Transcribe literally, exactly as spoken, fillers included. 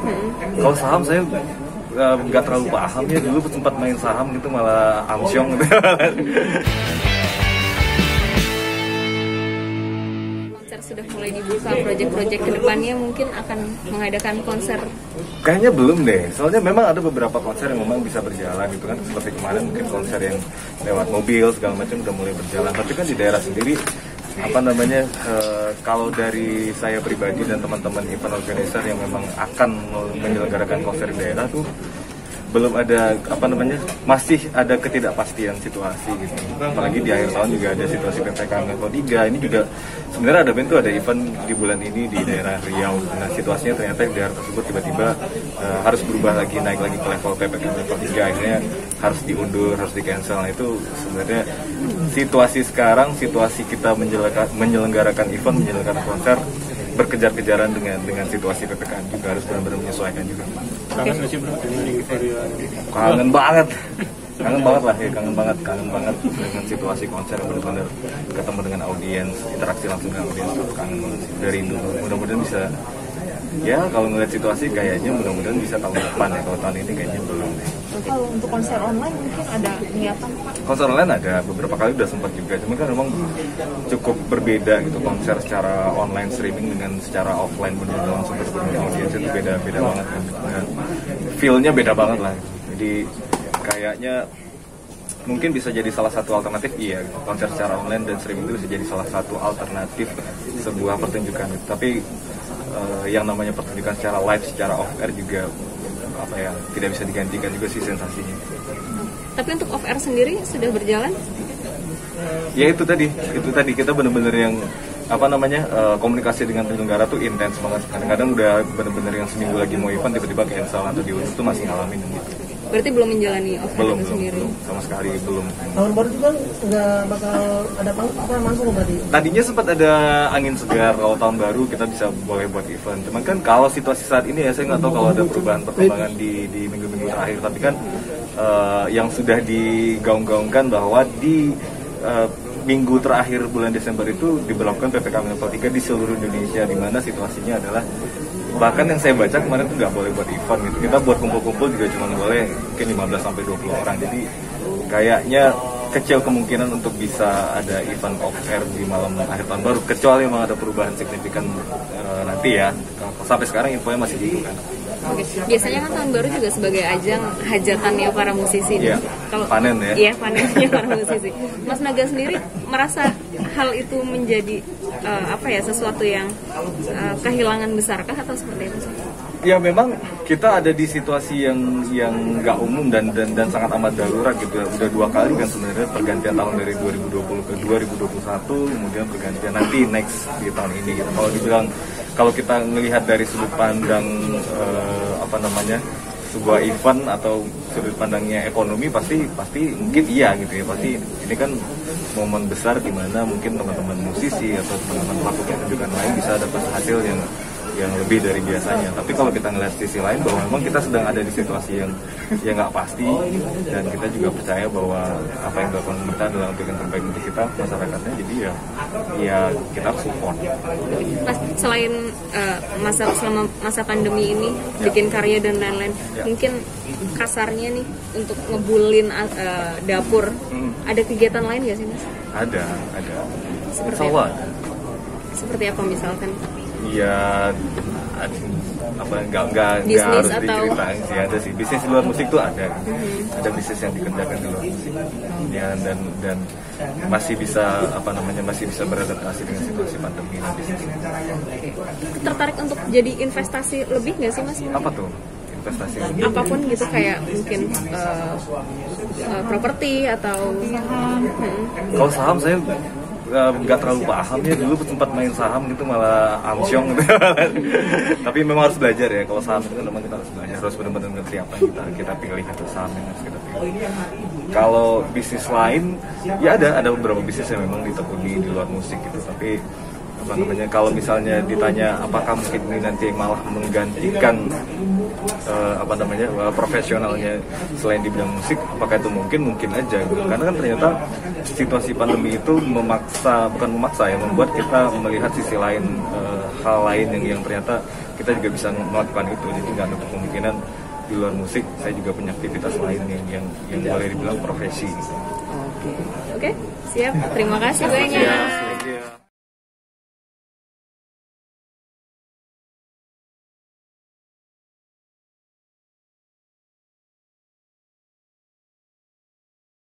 Hmm. Kalau saham saya nggak uh, terlalu paham ya, dulu sempat main saham gitu malah amsyong gitu. Sudah mulai dibuka proyek-proyek kedepannya, mungkin akan mengadakan konser? Kayaknya belum deh, soalnya memang ada beberapa konser yang memang bisa berjalan gitu kan, seperti kemarin mungkin konser yang lewat mobil segala macam udah mulai berjalan, tapi kan di daerah sendiri apa namanya uh, kalau dari saya pribadi dan teman-teman event organizer yang memang akan menyelenggarakan konser di daerah tuh belum ada apa namanya masih ada ketidakpastian situasi gitu, apalagi di akhir tahun juga ada situasi P P K M level tiga. Ini juga sebenarnya ada bentuk ada event di bulan ini di daerah Riau, nah situasinya ternyata di daerah tersebut tiba-tiba uh, harus berubah lagi, naik lagi ke level P P K M level tiga, akhirnya harus diundur, harus di cancel. Nah, itu sebenarnya situasi sekarang, situasi kita menyelenggarakan event, menyelenggarakan konser berkejar-kejaran dengan dengan situasi P P K M juga, harus benar-benar menyesuaikan juga. Kangen nggak sih bro dengan euforia? Kangen banget, kangen banget lah ya, kangen banget, kangen banget dengan situasi konser, benar-benar ketemu dengan audiens, interaksi langsung dengan audiens itu kangen banget sih. Dari dulu, mudah-mudahan bisa, ya kalau ngeliat situasi kayaknya mudah-mudahan bisa tahun depan ya, kalau tahun ini kayaknya belum deh. Kalau untuk konser online mungkin ada niatan Pak? Konser online ada, beberapa kali udah sempat juga, cuma kan memang cukup berbeda gitu, konser secara online streaming dengan secara offline benar-benar langsung bertemu dengan audiens itu beda-beda banget kan. Nah, feel-nya beda banget lah, jadi kayaknya mungkin bisa jadi salah satu alternatif, iya konser secara online dan streaming itu bisa jadi salah satu alternatif sebuah pertunjukan, tapi uh, yang namanya pertunjukan secara live, secara off air juga apa ya, tidak bisa digantikan juga sih sensasinya. Tapi untuk off air sendiri sudah berjalan? Ya itu tadi, itu tadi kita benar-benar yang apa namanya uh, komunikasi dengan penyelenggara tuh intens banget. Kadang-kadang udah benar-benar yang seminggu lagi mau event tiba-tiba cancel atau diundur, itu masih ngalamin gitu. Berarti belum menjalani off air belum, itu belum, sendiri? Belum, sama sekali belum. Tahun baru juga nggak bakal ada apa manggung berarti? Tadinya sempat ada angin segar kalau tahun baru kita bisa boleh buat event. Cuman kan kalau situasi saat ini ya saya nggak tahu kalau ada perubahan perkembangan di di minggu-minggu terakhir. Tapi kan uh, yang sudah digaung-gaungkan bahwa di uh, minggu terakhir bulan Desember itu diberlakukan P P K M level tiga di seluruh Indonesia, di mana situasinya adalah bahkan yang saya baca kemarin tuh nggak boleh buat event gitu. Kita buat kumpul-kumpul juga cuma boleh mungkin lima belas sampai dua puluh orang. Jadi kayaknya kecil kemungkinan untuk bisa ada event off air di malam akhir tahun baru, kecuali memang ada perubahan signifikan uh, nanti ya. Sampai sekarang infonya masih gitu kan. Oke. Biasanya kan tahun baru juga sebagai ajang hajatannya para musisi. Iya, kalau panen ya. Iya, panennya para musisi. Mas Naga sendiri merasa hal itu menjadi uh, apa ya, sesuatu yang uh, kehilangan besarkah atau seperti itu sih? Ya memang kita ada di situasi yang yang nggak umum dan, dan dan sangat amat darurat gitu. Udah dua kali kan sebenarnya pergantian tahun dari dua ribu dua puluh ke dua ribu dua puluh satu, kemudian pergantian nanti next di tahun ini gitu. Kalau dibilang, kalau kita melihat dari sudut pandang eh, apa namanya sebuah event atau sudut pandangnya ekonomi, pasti pasti mungkin iya gitu ya, pasti ini kan momen besar di mana mungkin teman-teman musisi atau teman-teman pelaku pertunjukan lain bisa dapat hasil yang yang lebih dari biasanya. Tapi kalau kita ngelihat sisi lain bahwa memang kita sedang ada di situasi yang yang nggak pasti, dan kita juga percaya bahwa apa yang dilakukan pemerintah adalah untuk yang terbaik untuk kita masyarakatnya. Jadi ya ya kita harus support. Mas, selain uh, masa selama masa pandemi ini ya, bikin karya dan lain-lain, ya, mungkin kasarnya nih untuk ngebulin uh, dapur, hmm. ada kegiatan lain nggak sih Mas? Ada, ada. Seperti apa? Seperti apa misalkan? Ya apa nggak nggak nggak harus atau... diceritain sih, ada sih bisnis di luar musik tuh ada, mm-hmm. ada bisnis yang dikerjakan di luar musik ya, dan dan masih bisa apa namanya masih bisa beradaptasi dengan situasi pandemi dan bisnisnya. Tertarik untuk jadi investasi lebih nggak sih Mas? Apa tuh investasi? Apapun gitu, kayak mungkin uh, uh, properti atau saham. Hmm. Kalau saham saya nggak uh, terlalu paham ya, dulu sempat main saham gitu malah amsyong gitu. Tapi memang harus belajar ya, kalau saham itu memang kita harus belajar, harus benar-benar ngerti apa yang kita kita pilih itu saham yang harus kita pilih. Kalau bisnis lain ya ada ada beberapa bisnis yang memang ditekuni di luar musik gitu, tapi apa namanya, kalau misalnya ditanya apakah mungkin ini nanti malah menggantikan uh, apa namanya uh, profesionalnya selain di bidang musik, apakah itu mungkin mungkin aja gitu. Karena kan ternyata situasi pandemi itu memaksa, bukan memaksa ya, membuat kita melihat sisi lain, uh, hal lain yang yang ternyata kita juga bisa melakukan itu. Jadi nggak untuk kemungkinan di luar musik saya juga punya aktivitas lain yang yang, yang boleh dibilang profesi. Oke, okay. Siap. Terima kasih banyak.